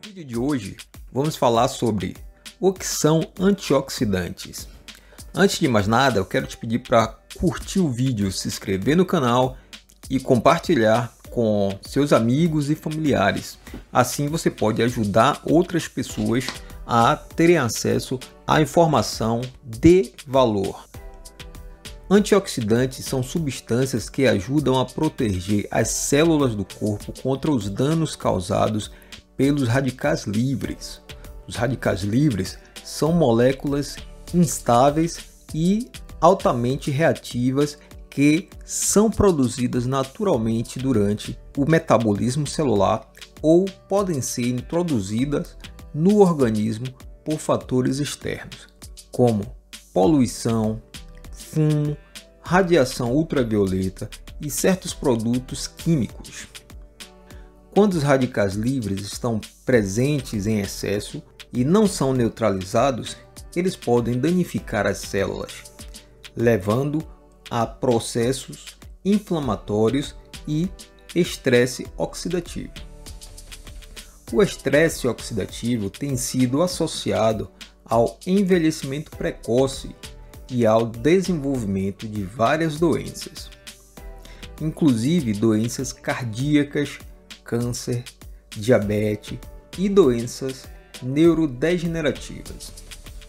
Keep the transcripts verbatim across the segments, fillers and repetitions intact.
vídeo de hoje vamos falar sobre o que são antioxidantes. Antes de mais nada, eu quero te pedir para curtir o vídeo, se inscrever no canal e compartilhar com seus amigos e familiares. Assim você pode ajudar outras pessoas a terem acesso à informação de valor. Antioxidantes são substâncias que ajudam a proteger as células do corpo contra os danos causados pelos radicais livres. Os radicais livres são moléculas instáveis e altamente reativas que são produzidas naturalmente durante o metabolismo celular ou podem ser introduzidas no organismo por fatores externos, como poluição, fumo, radiação ultravioleta e certos produtos químicos. Quando os radicais livres estão presentes em excesso e não são neutralizados, eles podem danificar as células, levando a processos inflamatórios e estresse oxidativo. O estresse oxidativo tem sido associado ao envelhecimento precoce e ao desenvolvimento de várias doenças, inclusive doenças cardíacas, câncer, diabetes e doenças neurodegenerativas.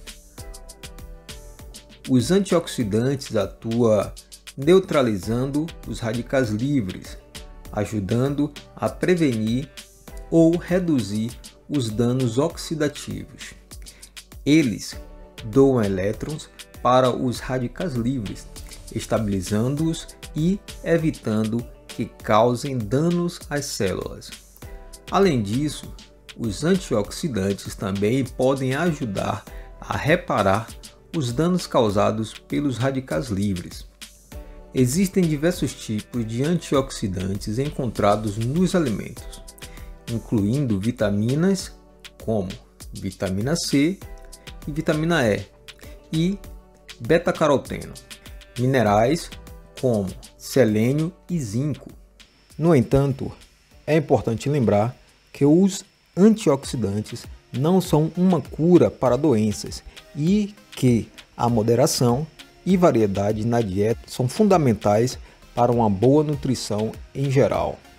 Os antioxidantes atuam neutralizando os radicais livres, ajudando a prevenir ou reduzir os danos oxidativos. Eles doam elétrons para os radicais livres, estabilizando-os e evitando que causem danos às células. Além disso, os antioxidantes também podem ajudar a reparar os danos causados pelos radicais livres. Existem diversos tipos de antioxidantes encontrados nos alimentos, incluindo vitaminas como vitamina C e vitamina E e beta-caroteno, minerais como selênio e zinco. No entanto, é importante lembrar que os antioxidantes não são uma cura para doenças e que a moderação e variedade na dieta são fundamentais para uma boa nutrição em geral.